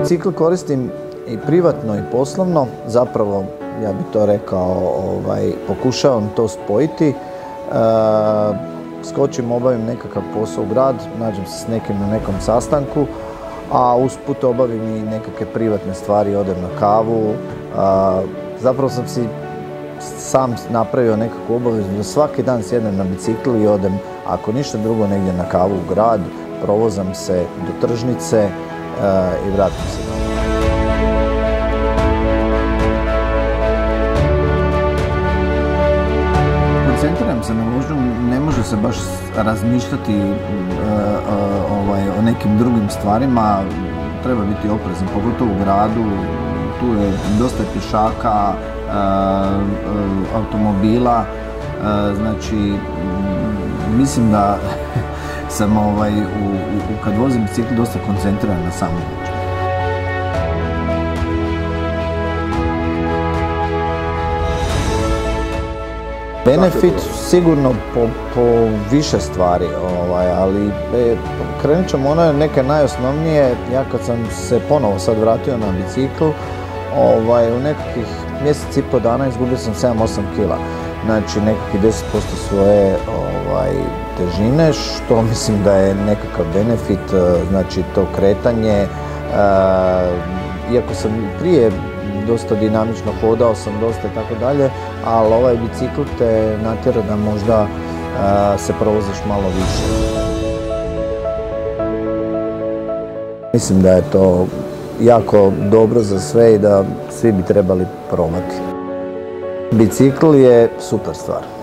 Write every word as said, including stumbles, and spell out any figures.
bicikl koristim i privatno i poslovno, zapravo ja bih to rekao, ovaj, pokušavam to spojiti. E, skočim, obavim nekakav posao u grad, nađem se s nekim na nekom sastanku, a usput obavim i nekakve privatne stvari, odem na kavu. A, zapravo sam si sam napravio nekakvu obavezu da svaki dan sjednem na bicikl i odem, ako ništa drugo, negdje na kavu u grad, provozam se do tržnice a, i vratim se. Koncentriram se na vožnju, ne može se baš razmišljati uh, uh, ovaj, o nekim drugim stvarima, treba biti oprezan, pogotovo u gradu, tu je dosta pješaka, uh, uh, automobila, uh, znači mislim da sam ovaj, u, u, kad vozim bicikl dosta koncentriran na samu vožnju. Benefit sigurno po, po više stvari, ovaj, ali e, krenut ćemo ono neke najosnovnije. Ja kad sam se ponovo sad vratio na bicikl, ovaj, u nekakvih mjesec i po dana izgubio sam sedam osam kila. Znači nekakvih deset posto svoje ovaj, težine, što mislim da je nekakav benefit, znači to kretanje. E, iako sam prije dosta dinamično hodao sam dosta i tako dalje, ali ovaj bicikl te natjera da možda uh, se provoziš malo više. Mislim da je to jako dobro za sve i da svi bi trebali probati. Bicikl je super stvar.